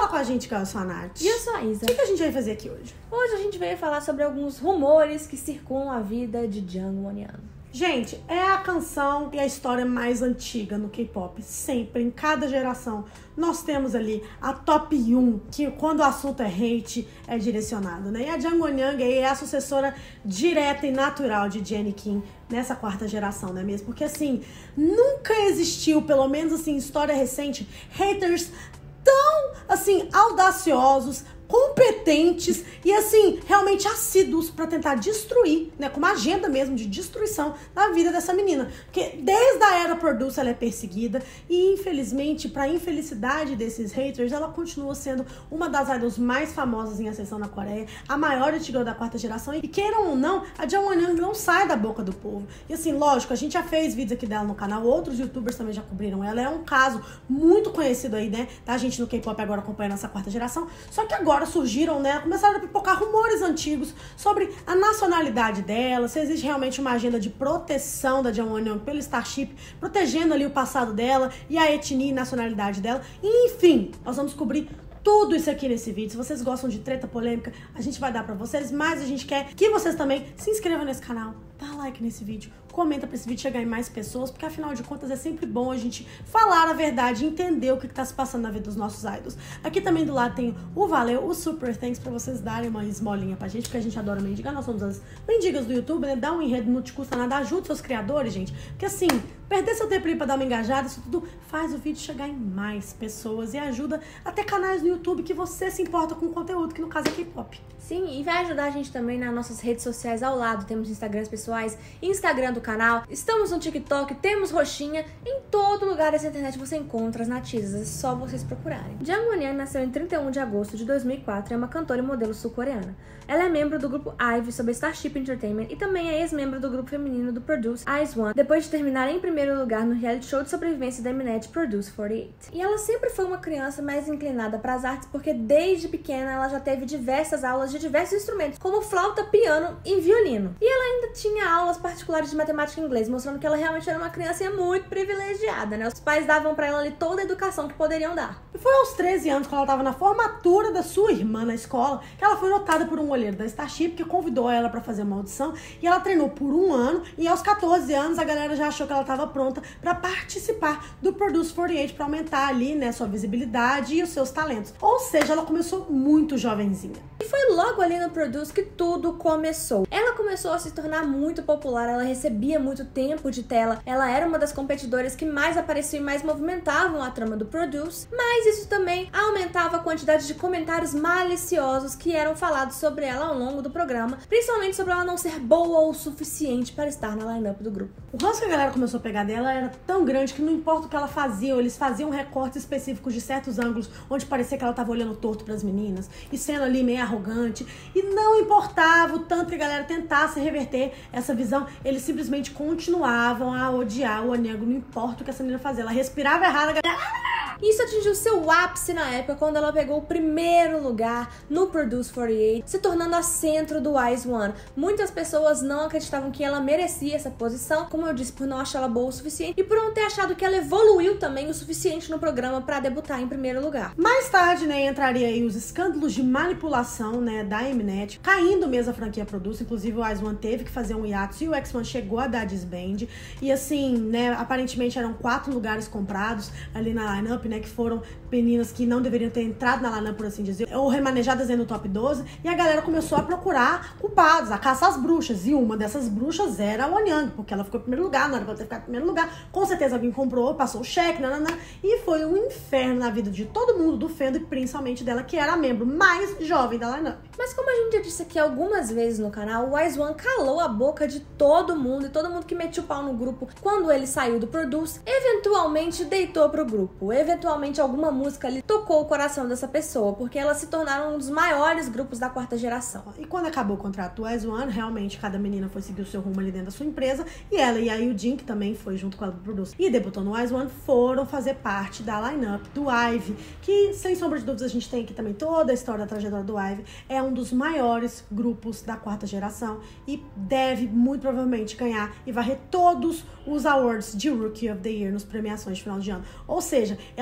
Fala com a gente, que eu sou a Nath. E eu sou a Isa. O que a gente vai fazer aqui hoje? Hoje a gente veio falar sobre alguns rumores que circulam a vida de Jang Won-yeon. Gente, é a canção e a história mais antiga no K-pop. Sempre, em cada geração, nós temos ali a top 1, que quando o assunto é hate, é direcionado, né? E a Jang Won-yeon é a sucessora direta e natural de Jennie Kim nessa quarta geração, não é mesmo? Porque, assim, nunca existiu, pelo menos, assim, em história recente, haters tão, assim, audaciosos, competentes e, assim, realmente assíduos pra tentar destruir, né, com uma agenda mesmo de destruição da vida dessa menina. Porque desde a era Produce ela é perseguida e, infelizmente, pra infelicidade desses haters, ela continua sendo uma das idols mais famosas em ascensão na Coreia, a maior antiga da quarta geração, e queiram ou não, a Jang Won-yeon não sai da boca do povo. E, assim, lógico, a gente já fez vídeos aqui dela no canal, outros youtubers também já cobriram ela, é um caso muito conhecido aí, né, da gente no K-pop agora acompanhando essa quarta geração, só que agora surgiram, né, começaram a pipocar rumores antigos sobre a nacionalidade dela, se existe realmente uma agenda de proteção da Jang Won-yeon pelo Starship, protegendo ali o passado dela e a etnia e nacionalidade dela. E, enfim, nós vamos descobrir tudo isso aqui nesse vídeo. Se vocês gostam de treta polêmica, a gente vai dar pra vocês, mas a gente quer que vocês também se inscrevam nesse canal, dá like nesse vídeo, comenta pra esse vídeo chegar em mais pessoas, porque afinal de contas é sempre bom a gente falar a verdade e entender o que tá se passando na vida dos nossos idols. Aqui também do lado tem o valeu, o super thanks pra vocês darem uma esmolinha pra gente, porque a gente adora mendigar, nós somos as mendigas do YouTube, né? Dá um enredo, não te custa nada, ajuda seus criadores, gente, porque assim, perder seu tempo ali pra dar uma engajada, isso tudo faz o vídeo chegar em mais pessoas e ajuda até canais no YouTube que você se importa com o conteúdo, que no caso é K-pop. Sim, e vai ajudar a gente também nas nossas redes sociais ao lado. Temos Instagrams pessoais, Instagram do canal, estamos no TikTok, temos roxinha. Em todo lugar dessa internet você encontra as nativas, é só vocês procurarem. Jang Won-yeon nasceu em 31 de agosto de 2004 e é uma cantora e modelo sul-coreana. Ela é membro do grupo IVE sob Starship Entertainment e também é ex-membro do grupo feminino do Produce IZ*ONE, depois de terminar em primeiro lugar no reality show de sobrevivência da Mnet Produce 48. E ela sempre foi uma criança mais inclinada para as artes porque desde pequena ela já teve diversas aulas de diversos instrumentos, como flauta, piano e violino. E ela ainda tinha aulas particulares de matemática e inglês, mostrando que ela realmente era uma criança muito privilegiada, né? Os pais davam pra ela ali toda a educação que poderiam dar. E foi aos 13 anos, quando ela tava na formatura da sua irmã na escola, que ela foi notada por um olheiro da Starship, que convidou ela pra fazer uma audição, e ela treinou por um ano, e aos 14 anos a galera já achou que ela tava pronta pra participar do Produce 48, pra aumentar ali, né, sua visibilidade e os seus talentos. Ou seja, ela começou muito jovenzinha. E foi logo ali no Produce que tudo começou. Ela começou a se tornar muito popular, ela recebia muito tempo de tela, ela era uma das competidoras que mais apareciam e mais movimentavam a trama do Produce, mas isso também aumentava a quantidade de comentários maliciosos que eram falados sobre ela ao longo do programa, principalmente sobre ela não ser boa o suficiente para estar na line-up do grupo. O ranço que a galera começou a pegar dela era tão grande que não importa o que ela fazia, eles faziam recortes específicos de certos ângulos onde parecia que ela tava olhando torto pras meninas e sendo ali meio arrogante, e não importava o tanto que a galera tentasse reverter essa visão, eles simplesmente continuavam a odiar o Won-yeon, não importa o que essa menina fazia, ela respirava errado, a galera... Isso atingiu seu ápice na época quando ela pegou o primeiro lugar no Produce 48, se tornando a centro do IZ*ONE. Muitas pessoas não acreditavam que ela merecia essa posição, como eu disse, por não achar ela boa o suficiente e por não ter achado que ela evoluiu também o suficiente no programa para debutar em primeiro lugar. Mais tarde, né, entraria aí os escândalos de manipulação, né, da Mnet, caindo mesmo a franquia Produce, inclusive o IZ*ONE teve que fazer um hiatus e o X1 chegou a dar disband, e assim, né, aparentemente eram 4 lugares comprados ali na lineup, né, que foram meninas que não deveriam ter entrado na lineup, por assim dizer, ou remanejadas aí no top 12, e a galera começou a procurar culpados, a caçar as bruxas, e uma dessas bruxas era a Won-yeon, porque ela ficou em primeiro lugar, não era pra ter ficado em primeiro lugar, com certeza alguém comprou, passou o cheque, nananã, e foi um inferno na vida de todo mundo do fandom, e principalmente dela, que era a membro mais jovem da lineup. Mas como a gente já disse aqui algumas vezes no canal, o IZ*ONE calou a boca de todo mundo, e todo mundo que metia o pau no grupo quando ele saiu do Produce, eventualmente deitou pro grupo, eventualmente alguma música ali tocou o coração dessa pessoa, porque elas se tornaram um dos maiores grupos da quarta geração. E quando acabou o contrato do IZ*ONE, realmente cada menina foi seguir o seu rumo ali dentro da sua empresa, e ela e a Yujin, que também foi junto com ela pro Produce e debutou no IZ*ONE, foram fazer parte da lineup do IVE, que sem sombra de dúvidas a gente tem aqui também toda a história da trajetória do IVE, é um dos maiores grupos da quarta geração e deve muito provavelmente ganhar e varrer todos os awards de Rookie of the Year nos premiações de final de ano. Ou seja, ela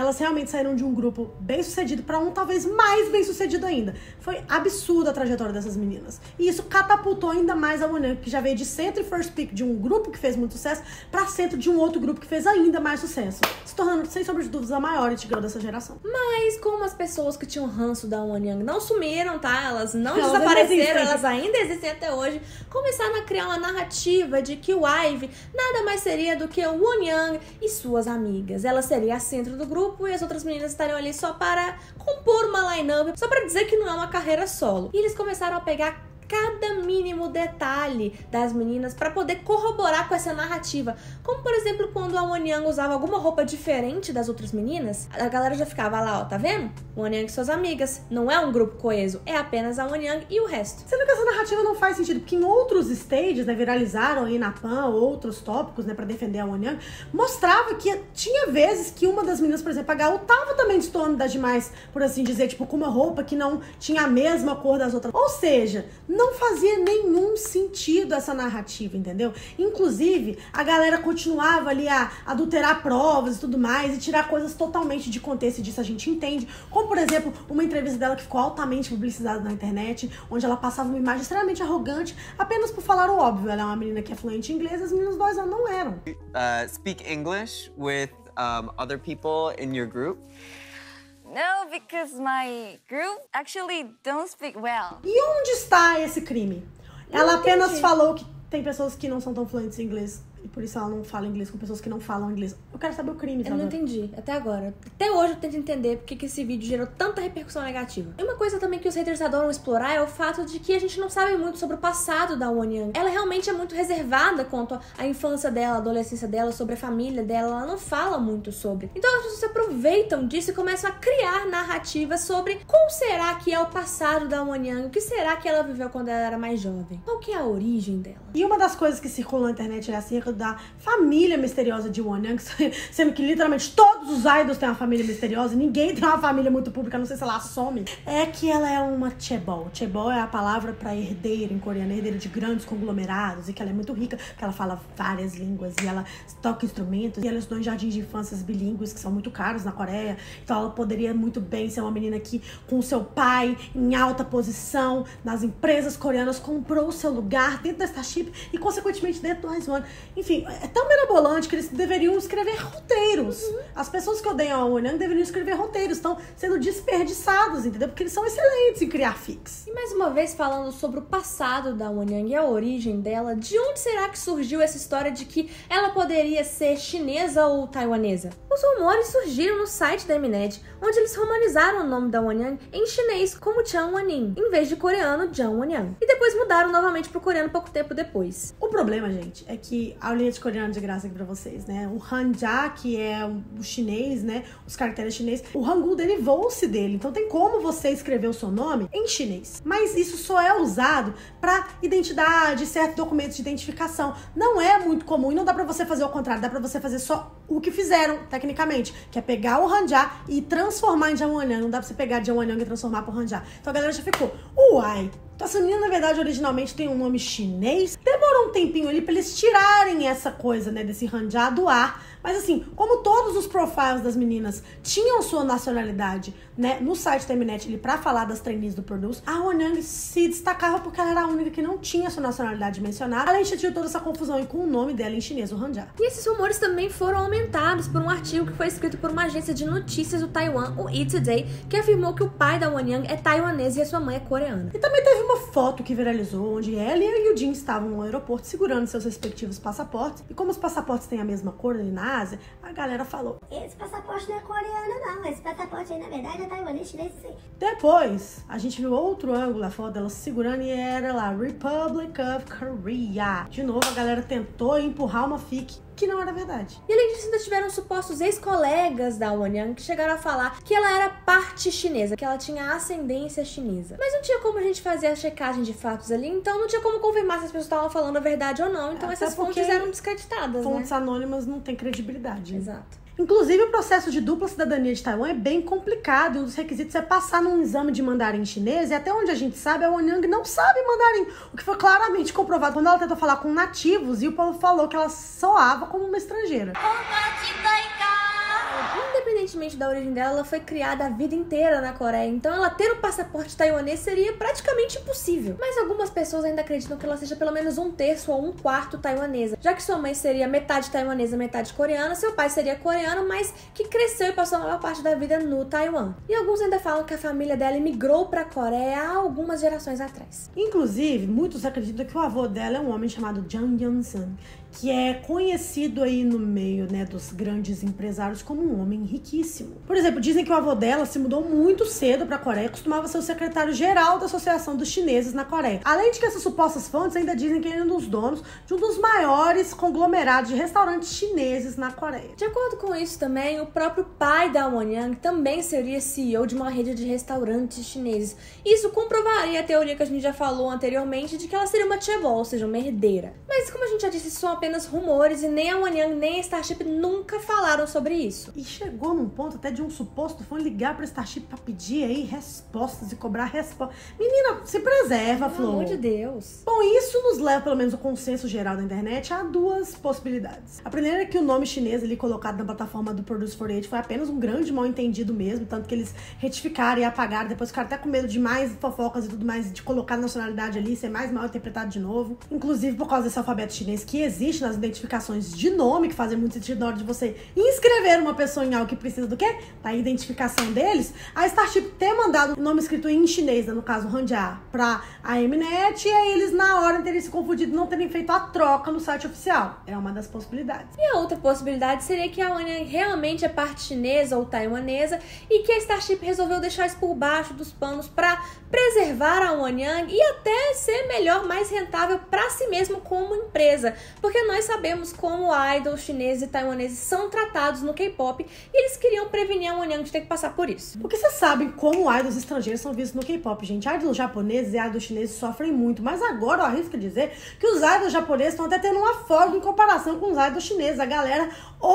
Elas realmente saíram de um grupo bem sucedido pra um talvez mais bem sucedido ainda. Foi absurda a trajetória dessas meninas. E isso catapultou ainda mais a Wonyoung, que já veio de centro e first pick de um grupo que fez muito sucesso pra centro de um outro grupo que fez ainda mais sucesso, se tornando, sem sombra de dúvidas, a maior integrante dessa geração. Mas como as pessoas que tinham ranço da Wonyoung não sumiram, tá? Elas não desapareceram, elas ainda existem até hoje, começaram a criar uma narrativa de que o IVE nada mais seria do que o Wonyoung e suas amigas. Ela seria a centro do grupo e as outras meninas estariam ali só para compor uma line-up, só para dizer que não é uma carreira solo. E eles começaram a pegar cada mínimo detalhe das meninas para poder corroborar com essa narrativa. Como, por exemplo, quando a Wonyoung usava alguma roupa diferente das outras meninas, a galera já ficava lá, ó, tá vendo? Wonyoung e suas amigas. Não é um grupo coeso, é apenas a Wonyoung e o resto. Sendo que essa narrativa não faz sentido, porque em outros stages, né, viralizaram aí na PAN outros tópicos, né, pra defender a Wonyoung, mostrava que tinha vezes que uma das meninas, por exemplo, a Gal, tava também destoando das demais, por assim dizer, tipo, com uma roupa que não tinha a mesma cor das outras. Ou seja, não fazia nenhum sentido essa narrativa, entendeu? Inclusive, a galera continuava ali a adulterar provas e tudo mais e tirar coisas totalmente de contexto, e disso a gente entende. Como, por exemplo, uma entrevista dela que ficou altamente publicizada na internet, onde ela passava uma imagem extremamente arrogante apenas por falar o óbvio. Ela é uma menina que é fluente em inglês, as meninas 2 anos não eram. Speak English with other people in your group? No, because my group actually don't speak well. E onde está esse crime? Ela apenas falou que tem pessoas que não são tão fluentes em inglês e por isso ela não fala inglês com pessoas que não falam inglês. Eu quero saber o crime, sabe? Eu não entendi, até agora. Até hoje eu tento entender porque que esse vídeo gerou tanta repercussão negativa. E uma coisa também que os haters adoram explorar é o fato de que a gente não sabe muito sobre o passado da Wonyoung. Ela realmente é muito reservada quanto à infância dela, à adolescência dela, sobre a família dela. Ela não fala muito sobre. Então as pessoas se aproveitam disso e começam a criar narrativas sobre como será que é o passado da Wonyoung, o que será que ela viveu quando ela era mais jovem, qual que é a origem dela. E uma das coisas que circulam na internet é acerca da família misteriosa de Wonyoung, sendo que literalmente todos os idols têm uma família misteriosa, ninguém tem uma família muito pública, não sei se ela assume. É que ela é uma chaebol. Chaebol é a palavra pra herdeira em coreano, herdeira de grandes conglomerados, e que ela é muito rica, porque ela fala várias línguas, e ela toca instrumentos, e ela estudou em jardins de infâncias bilíngues, que são muito caros na Coreia, então ela poderia muito bem ser uma menina que, com seu pai em alta posição nas empresas coreanas, comprou o seu lugar dentro da Starship e, consequentemente, dentro do IZ*ONE. Enfim, é tão mirabolante que eles deveriam escrever roteiros. As pessoas que odeiam a Wonyoung deveriam escrever roteiros, estão sendo desperdiçados, entendeu? Porque eles são excelentes em criar fics. E mais uma vez falando sobre o passado da Wonyoung e a origem dela, de onde será que surgiu essa história de que ela poderia ser chinesa ou taiwanesa? Os rumores surgiram no site da Mnet, onde eles romanizaram o nome da Wonyoung em chinês como Chan Won-in, em vez de coreano Jang Won-young. E depois mudaram novamente pro coreano pouco tempo depois. O problema, gente, é que a aulinha de coreano de graça aqui pra vocês, né? O Hanja, que é o chinês, né? Os caracteres chineses, o Hangul derivou-se dele. Então tem como você escrever o seu nome em chinês. Mas isso só é usado pra identidade, certos documentos de identificação. Não é muito comum e não dá pra você fazer o contrário. Dá pra você fazer só o que fizeram, tecnicamente, que é pegar o Hanja e transformar em Jang Won-young. Não dá pra você pegar Jang Won-young e transformar por Hanja. Então a galera já ficou, uai, então essa menina, na verdade, originalmente tem um nome chinês. Demorou um tempinho ali pra eles tirarem essa coisa, né, desse Hanja do ar. Mas assim, como todos os profiles das meninas tinham sua nacionalidade, né, no site da Mnet ali pra falar das trainees do Produce, a Wonyoung se destacava porque ela era a única que não tinha sua nacionalidade mencionada. Além de ter toda essa confusão e com o nome dela em chinês, o Hanja. E esses rumores também foram aumentados por um artigo que foi escrito por uma agência de notícias do Taiwan, o E! Today, que afirmou que o pai da Wonyoung é taiwanês e a sua mãe é coreana. E também teve uma foto que viralizou, onde ela e a Yujin estavam no aeroporto segurando seus respectivos passaportes. E como os passaportes têm a mesma cor ali na Ásia, a galera falou, esse passaporte não é coreano, não. Esse passaporte aí, na verdade, é taiwanês, chinês, sim. Depois, a gente viu outro ângulo da foto dela segurando e era lá, Republic of Korea. De novo, a galera tentou empurrar uma fic que não era verdade. E além disso, ainda tiveram supostos ex-colegas da Wonyoung que chegaram a falar que ela era parte chinesa, que ela tinha ascendência chinesa. Mas não tinha como a gente fazer a checagem de fatos ali, então não tinha como confirmar se as pessoas estavam falando a verdade ou não. Então essas fontes eram descreditadas, fontes né? anônimas não têm credibilidade. Exato. Inclusive, o processo de dupla cidadania de Taiwan é bem complicado e um dos requisitos é passar num exame de mandarim chinês e até onde a gente sabe, a Wonyoung não sabe mandarim, o que foi claramente comprovado quando ela tentou falar com nativos e o povo falou que ela soava como uma estrangeira. independentemente da origem dela, ela foi criada a vida inteira na Coreia, então ela ter um passaporte taiwanês seria praticamente impossível. Mas algumas pessoas ainda acreditam que ela seja pelo menos 1/3 ou 1/4 taiwanesa, já que sua mãe seria metade taiwanesa, metade coreana, seu pai seria coreano, mas que cresceu e passou a maior parte da vida no Taiwan. E alguns ainda falam que a família dela emigrou pra Coreia há algumas gerações atrás. Inclusive, muitos acreditam que o avô dela é um homem chamado Jang Yun-sun, que é conhecido aí no meio, né, dos grandes empresários como um homem riquíssimo. Por exemplo, dizem que o avô dela se mudou muito cedo pra Coreia e costumava ser o secretário-geral da Associação dos Chineses na Coreia. Além de que essas supostas fontes ainda dizem que ele é um dos donos de um dos maiores conglomerados de restaurantes chineses na Coreia. De acordo com isso também, o próprio pai da Won Young também seria CEO de uma rede de restaurantes chineses. Isso comprovaria a teoria que a gente já falou anteriormente de que ela seria uma chaebol, ou seja, uma herdeira. Mas como a gente já disse, são apenas rumores e nem a Won Young nem a Starship nunca falaram sobre isso. E chegou num ponto até de um suposto fã ligar pra Starship pra pedir aí respostas e cobrar respostas. Menina, se preserva, Flor. Pelo amor de Deus. Bom, isso nos leva, pelo menos o consenso geral da internet, a duas possibilidades. A primeira é que o nome chinês ali colocado na plataforma do Produce 48 foi apenas um grande mal entendido mesmo, tanto que eles retificaram e apagaram, depois ficaram até com medo de mais fofocas e tudo mais, de colocar a nacionalidade ali, ser mais mal interpretado de novo. Inclusive por causa desse alfabeto chinês que existe nas identificações de nome, que fazem muito sentido na hora de você inscrever uma pessoa em algo que precisa do quê? Da identificação deles. A Starship ter mandado o nome escrito em chinês, né, no caso Hanja, pra a Mnet, e aí eles na hora terem se confundido e não terem feito a troca no site oficial. É uma das possibilidades. E a outra possibilidade seria que a Won Young realmente é parte chinesa ou taiwanesa e que a Starship resolveu deixar isso por baixo dos panos pra preservar a Won Young e até ser melhor, mais rentável pra si mesmo como empresa. Porque nós sabemos como idols chineses e taiwaneses são tratados no K-pop e eles queriam prevenir a Won Young de ter que passar por isso. Porque vocês sabem como idols estrangeiros são vistos no K-pop, gente. Idols japoneses e idols chineses sofrem muito, mas agora eu arrisco dizer que os idols japoneses estão até tendo uma folga em comparação com os idols chineses. A galera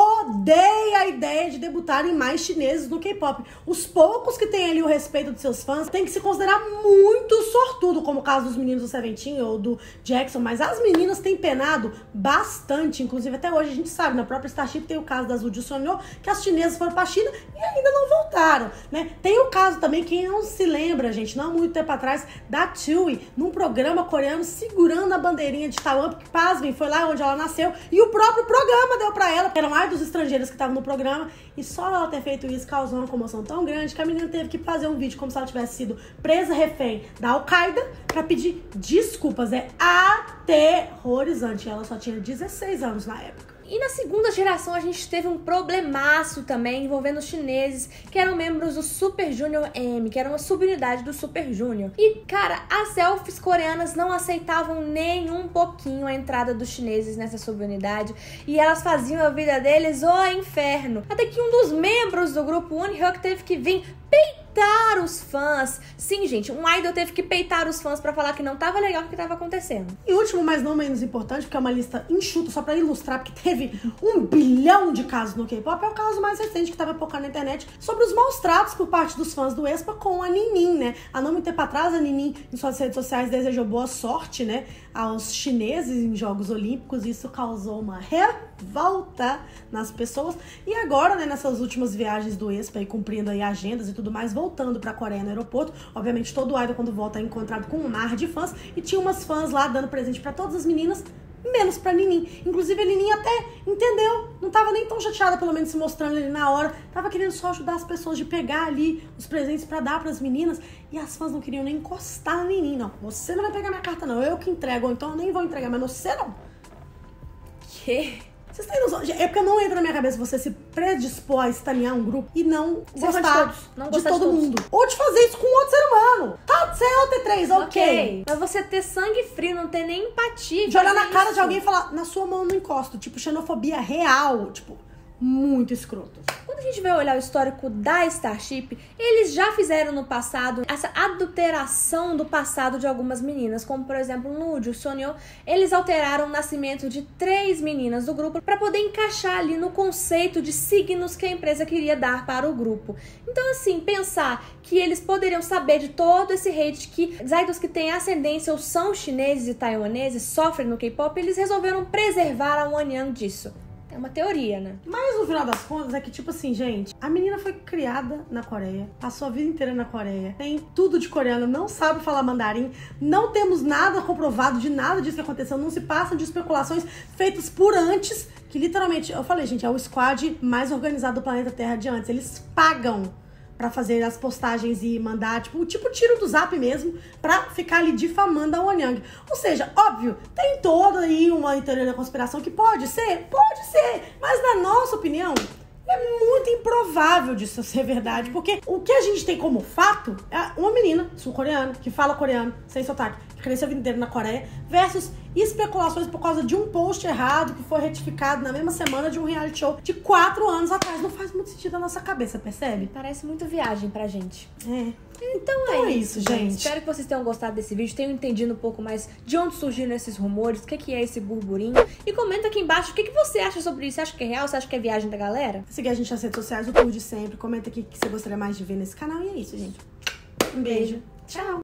odeia a ideia de debutarem mais chineses no K-pop. Os poucos que têm ali o respeito dos seus fãs têm que se considerar muito sortudo, como o caso dos meninos do Seventeen ou do Jackson, mas as meninas têm penado bastante. Inclusive até hoje a gente sabe, na própria Starship tem o caso das Woo Sonyo, que as chinesas foram pra China e ainda não voltaram, né? Tem o caso também, quem não se lembra, gente, não há muito tempo atrás, da Chewie, num programa coreano, segurando a bandeirinha de Taiwan, porque, pasmem, foi lá onde ela nasceu, e o próprio programa deu pra ela, eram idols estrangeiros que estavam no programa, e só ela ter feito isso causou uma comoção tão grande que a menina teve que fazer um vídeo como se ela tivesse sido presa refém da Al-Qaeda pra pedir desculpas. É aterrorizante. Ela só tinha 16 anos na época. E na segunda geração a gente teve um problemaço também envolvendo os chineses que eram membros do Super Junior M, que era uma subunidade do Super Junior. E, cara, as selfies coreanas não aceitavam nem um pouquinho a entrada dos chineses nessa subunidade e elas faziam a vida deles o inferno. Até que um dos membros do grupo Wonhyuk teve que vir peitar os fãs. Sim, gente, um idol teve que peitar os fãs pra falar que não tava legal o que tava acontecendo. E último, mas não menos importante, porque é uma lista enxuta só pra ilustrar, porque teve 1 bilhão de casos no K-pop, é o caso mais recente que tava focando na internet sobre os maus tratos por parte dos fãs do aespa com a Ninin, né? Há não muito tempo atrás, a Ninin, em suas redes sociais, desejou boa sorte, né, aos chineses em Jogos Olímpicos. Isso causou uma revolta nas pessoas. E agora, né, nessas últimas viagens do aespa e cumprindo aí agendas e tudo mais, voltando pra Coreia no aeroporto, obviamente todo idol quando volta é encontrado com um mar de fãs, e tinha umas fãs lá dando presente pra todas as meninas, menos pra Ninin. Inclusive a Ninin até entendeu, não tava nem tão chateada, pelo menos se mostrando ali na hora, tava querendo só ajudar as pessoas de pegar ali os presentes pra dar pras meninas, e as fãs não queriam nem encostar na Ninin. Não, você não vai pegar minha carta não, eu que entrego, ou então eu nem vou entregar, mas você não. Que? Vocês têm noção? É porque não entra na minha cabeça você se predispor a estanear um grupo e não gostar de todo mundo. Ou de fazer isso com outro ser humano. Tá, você é o T3, ok. Mas você ter sangue frio, não ter nem empatia. De olhar na cara de alguém e falar, na sua mão eu não encosto. Tipo, xenofobia real. Tipo, muito escroto. Quando a gente vai olhar o histórico da Starship, eles já fizeram no passado essa adulteração do passado de algumas meninas, como por exemplo no Woo Sonyo, eles alteraram o nascimento de 3 meninas do grupo para poder encaixar ali no conceito de signos que a empresa queria dar para o grupo. Então assim, pensar que eles poderiam saber de todo esse hate que os idols que têm ascendência ou são chineses e taiwaneses sofrem no K-pop, eles resolveram preservar a Won Young disso. É uma teoria, né? Mas no final das contas é que, tipo assim, gente, a menina foi criada na Coreia, passou a vida inteira na Coreia, tem tudo de coreano, não sabe falar mandarim, não temos nada comprovado de nada disso que aconteceu, não se passam de especulações feitas por antes, que literalmente, eu falei, gente, é o squad mais organizado do planeta Terra de antes. Eles pagam pra fazer as postagens e mandar, tipo tiro do Zap mesmo, pra ficar ali difamando a Wonyoung. Ou seja, óbvio, tem toda aí uma teoria da conspiração que pode ser, mas na nossa opinião, é muito improvável disso ser verdade, porque o que a gente tem como fato é uma menina sul-coreana, que fala coreano, sem sotaque, que cresceu a vida inteira na Coreia, versus especulações por causa de um post errado que foi retificado na mesma semana de um reality show de 4 anos atrás. Não faz muito sentido na nossa cabeça, percebe? Parece muito viagem pra gente. Então é isso, gente. Espero que vocês tenham gostado desse vídeo, tenham entendido um pouco mais de onde surgiram esses rumores, o que é esse burburinho. E comenta aqui embaixo o que você acha sobre isso. Você acha que é real? Você acha que é viagem da galera? Seguir a gente nas redes sociais, o tour de sempre. Comenta aqui o que você gostaria mais de ver nesse canal. E é isso, gente. Um beijo. Tchau.